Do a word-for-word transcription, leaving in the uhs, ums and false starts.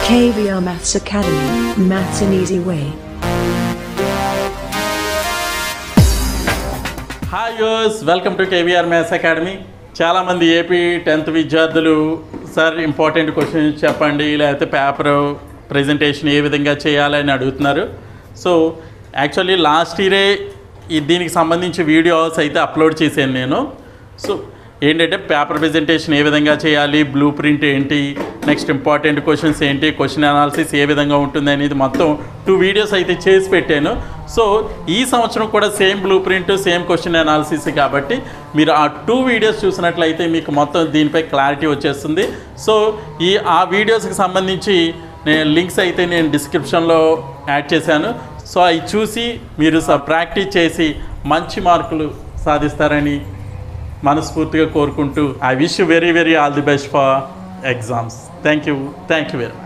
K V R Maths Academy, Maths an Easy Way. Hi viewers, welcome to K V R Maths Academy. చాలా మంది AP tenth విద్యార్థులు sir important questions చెప్పండి లేకపోతే paper presentation ఏ విధంగా చేయాలని అడుగుతున్నారు. సో యాక్చువల్లీ లాస్ట్ ఇయరే దీనికి సంబంధించి వీడియోస్ అయితే అప్లోడ్ చేశాను నేను. సో ఏంటంటే పేపర్ ప్రెజెంటేషన్ ఏ విధంగా చేయాలి, బ్లూ ప్రింట్ ఏంటి, నెక్స్ట్ ఇంపార్టెంట్ క్వశ్చన్స్ ఏంటి, క్వశ్చన్ అనాలిసిస్ ఏ విధంగా ఉంటుంది అనేది మొత్తం టూ వీడియోస్ అయితే చేసి పెట్టాను. సో ఈ సంవత్సరం కూడా same blueprint same question analysis కాబట్టి మీరు ఆ టూ వీడియోస్ చూసినట్లయితే మీకు మొత్తం దీనిపై క్లారిటీ వచ్చేస్తుంది. సో ఈ ఆ వీడియోస్కి సంబంధించి నేను లింక్స్ అయితే నేను డిస్క్రిప్షన్లో యాడ్ చేశాను. సో అవి చూసి మీరు ప్రాక్టీస్ చేసి మంచి మార్కులు సాధిస్తారని మనస్ఫూర్తిగా కోరుకుంటూ I wish you very very all the best for exams. Thank you thank you very much.